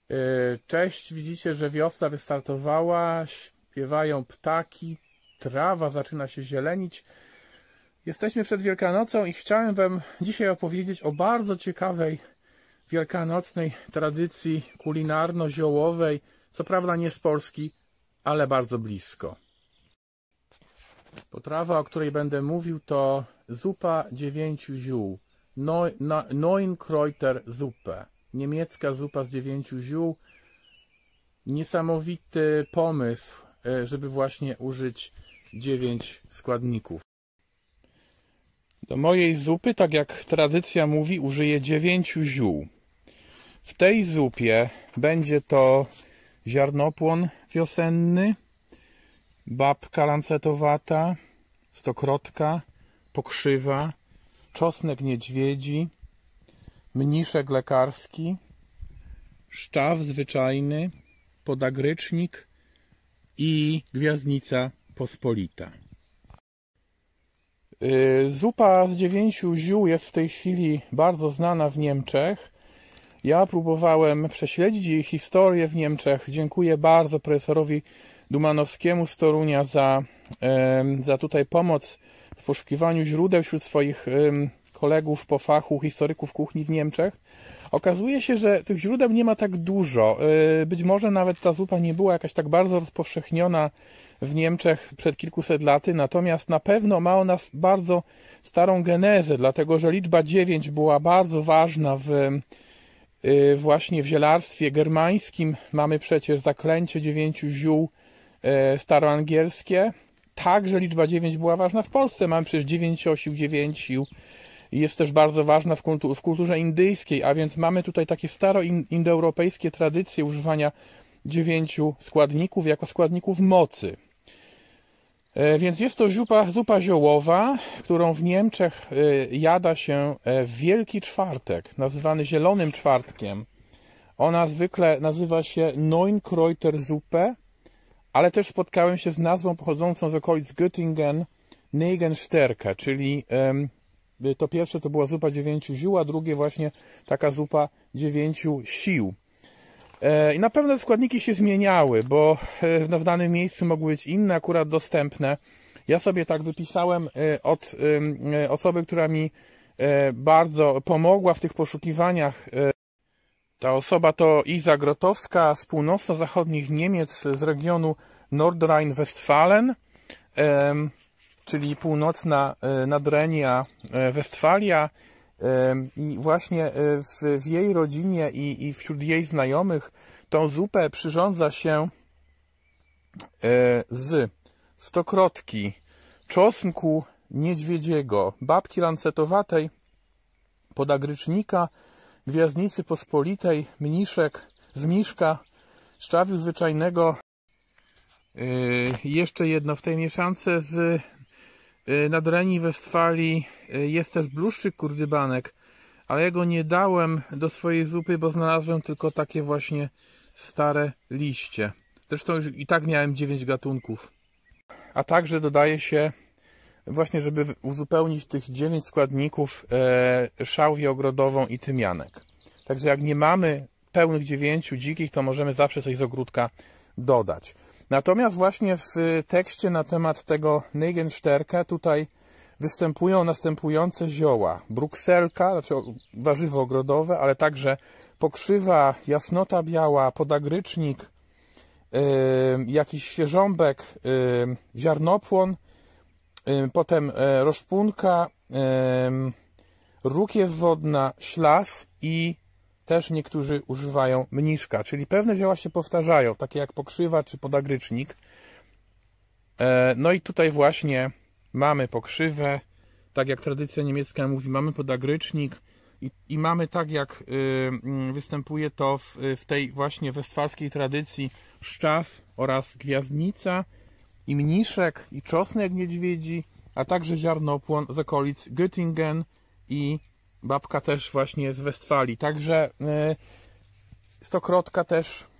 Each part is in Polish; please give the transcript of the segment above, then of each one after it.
Cześć, widzicie, że wiosna wystartowała, śpiewają ptaki, trawa zaczyna się zielenić. Jesteśmy przed Wielkanocą i chciałem Wam dzisiaj opowiedzieć o bardzo ciekawej wielkanocnej tradycji kulinarno-ziołowej, co prawda nie z Polski, ale bardzo blisko. Potrawa, o której będę mówił, to zupa 9 ziół, Neun Kräutersuppe, niemiecka zupa z 9 ziół. Niesamowity pomysł, żeby właśnie użyć 9 składników. Do mojej zupy, tak jak tradycja mówi, użyję 9 ziół. W tej zupie będzie to ziarnopłon wiosenny, babka lancetowata, stokrotka, pokrzywa, czosnek niedźwiedzi, mniszek lekarski, szczaw zwyczajny, podagrycznik i gwiazdnica pospolita. Zupa z 9 ziół jest w tej chwili bardzo znana w Niemczech. Ja próbowałem prześledzić jej historię w Niemczech. Dziękuję bardzo profesorowi Dumanowskiemu z Torunia za tutaj pomoc w poszukiwaniu źródeł wśród swoich kolegów po fachu, historyków kuchni w Niemczech. Okazuje się, że tych źródeł nie ma tak dużo. Być może nawet ta zupa nie była jakaś tak bardzo rozpowszechniona w Niemczech przed kilkuset laty, natomiast na pewno ma ona bardzo starą genezę, dlatego że liczba 9 była bardzo ważna właśnie w zielarstwie germańskim. Mamy przecież zaklęcie 9 ziół staroangielskie. Także liczba 9 była ważna w Polsce. Mamy przecież 9 osił, 9 sił. Jest też bardzo ważna w kulturze indyjskiej, a więc mamy tutaj takie staroindoeuropejskie tradycje używania 9 składników jako składników mocy. Więc jest to zupa ziołowa, którą w Niemczech jada się w Wielki Czwartek, nazywany Zielonym Czwartkiem. Ona zwykle nazywa się Neun Kräutersuppe, ale też spotkałem się z nazwą pochodzącą z okolic Göttingen, Negenstärke, czyli to pierwsze to była zupa 9 ziół, a drugie właśnie taka zupa 9 sił. I na pewno składniki się zmieniały, bo w danym miejscu mogły być inne akurat dostępne. Ja sobie tak wypisałem od osoby, która mi bardzo pomogła w tych poszukiwaniach. Ta osoba to Iza Grotowska z północno-zachodnich Niemiec, z regionu Nordrhein-Westfalen, czyli północna Nadrenia, Westfalia. I właśnie w jej rodzinie i wśród jej znajomych tą zupę przyrządza się z stokrotki, czosnku niedźwiedziego, babki lancetowatej, podagrycznika, gwiazdnicy pospolitej, z mniszka, szczawiu zwyczajnego. Jeszcze jedno, w tej mieszance z Nadrenii Westfalii jest też bluszczyk kurdybanek, ale ja go nie dałem do swojej zupy, bo znalazłem tylko takie właśnie stare liście. Zresztą już i tak miałem 9 gatunków. A także dodaje się właśnie, żeby uzupełnić tych 9 składników, szałwię ogrodową i tymianek. Także jak nie mamy pełnych 9 dzikich, to możemy zawsze coś z ogródka dodać. Natomiast właśnie w tekście na temat tego Negenstärke tutaj występują następujące zioła. Brukselka, znaczy warzywo ogrodowe, ale także pokrzywa, jasnota biała, podagrycznik, jakiś świeżąbek, ziarnopłon, potem roszpunka, rukiew wodna, ślas i też niektórzy używają mniszka, czyli pewne zioła się powtarzają, takie jak pokrzywa czy podagrycznik. No i tutaj właśnie mamy pokrzywę, tak jak tradycja niemiecka mówi, mamy podagrycznik i mamy, tak jak występuje to w tej właśnie westfalskiej tradycji, szczaw oraz gwiazdnica i mniszek i czosnek niedźwiedzi, a także ziarnopłon z okolic Göttingen i babka też właśnie z Westfalii. Także stokrotka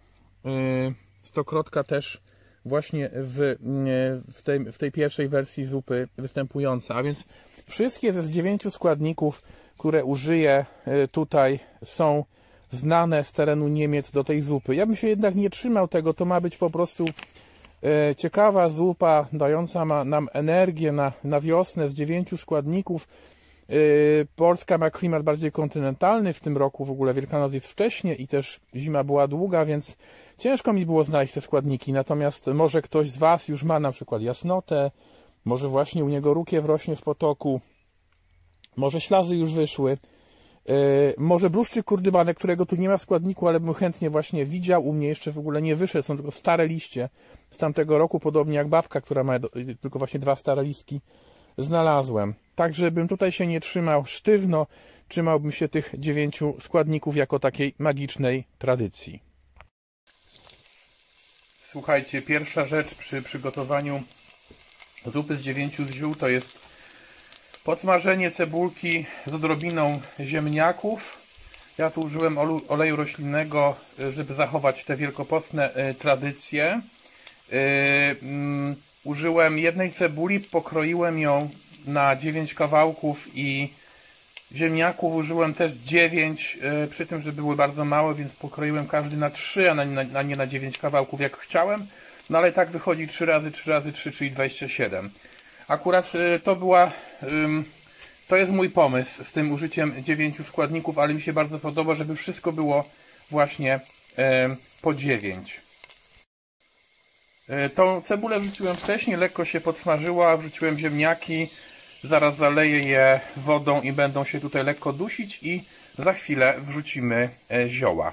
też właśnie w tej pierwszej wersji zupy występująca. A więc wszystkie ze 9 składników, które użyję tutaj, są znane z terenu Niemiec do tej zupy. Ja bym się jednak nie trzymał tego, to ma być po prostu ciekawa zupa, dająca nam energię na wiosnę z 9 składników. Polska ma klimat bardziej kontynentalny, w tym roku w ogóle Wielkanoc jest wcześnie i też zima była długa, więc ciężko mi było znaleźć te składniki. Natomiast może ktoś z Was już ma na przykład jasnotę, może właśnie u niego rukiew rośnie w potoku, może ślazy już wyszły, może bluszczyk kurdybanek, którego tu nie ma w składniku, ale bym chętnie właśnie widział. U mnie jeszcze w ogóle nie wyszedł, są tylko stare liście z tamtego roku, podobnie jak babka, która ma tylko właśnie 2 stare listki, znalazłem. Także bym tutaj się nie trzymał sztywno, trzymałbym się tych 9 składników jako takiej magicznej tradycji. Słuchajcie, pierwsza rzecz przy przygotowaniu zupy z 9 ziół to jest podsmażenie cebulki z odrobiną ziemniaków. Ja tu użyłem oleju roślinnego, żeby zachować te wielkopostne tradycje. Użyłem jednej cebuli, pokroiłem ją na 9 kawałków i ziemniaków użyłem też 9, przy tym, że były bardzo małe, więc pokroiłem każdy na 3, a nie na 9 kawałków jak chciałem. No ale tak wychodzi 3 razy 3 razy 3, czyli 27. Akurat to jest mój pomysł z tym użyciem 9 składników, ale mi się bardzo podoba, żeby wszystko było właśnie po 9. Tą cebulę wrzuciłem wcześniej, lekko się podsmażyła, wrzuciłem ziemniaki, zaraz zaleję je wodą i będą się tutaj lekko dusić i za chwilę wrzucimy zioła.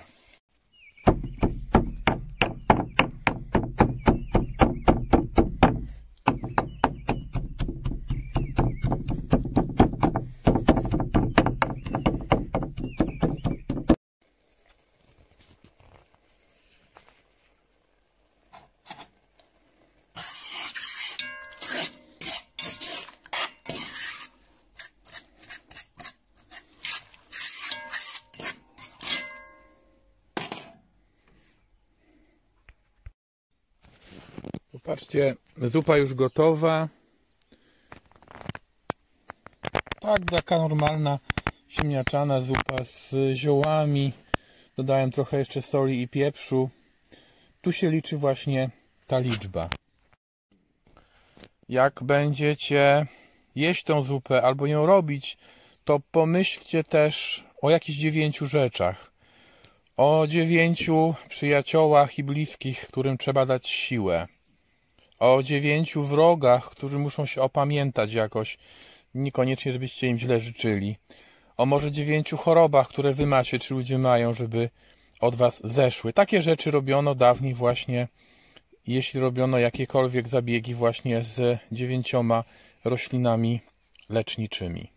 Popatrzcie, zupa już gotowa. Tak, taka normalna ziemniaczana zupa z ziołami. Dodałem trochę jeszcze soli i pieprzu. Tu się liczy właśnie ta liczba. Jak będziecie jeść tą zupę albo ją robić, to pomyślcie też o jakichś 9 rzeczach. O 9 przyjaciołach i bliskich, którym trzeba dać siłę. O 9 wrogach, którzy muszą się opamiętać jakoś, niekoniecznie żebyście im źle życzyli. O może 9 chorobach, które wy macie, czy ludzie mają, żeby od was zeszły. Takie rzeczy robiono dawniej właśnie, jeśli robiono jakiekolwiek zabiegi właśnie z 9 roślinami leczniczymi.